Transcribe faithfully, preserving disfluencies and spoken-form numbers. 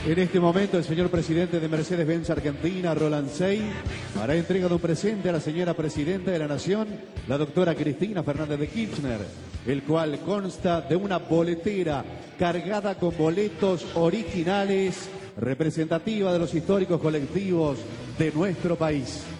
En este momento, el señor presidente de Mercedes-Benz Argentina, Roland Sey, hará entrega de un presente a la señora presidenta de la Nación, la doctora Cristina Fernández de Kirchner, el cual consta de una boletera cargada con boletos originales representativa de los históricos colectivos de nuestro país.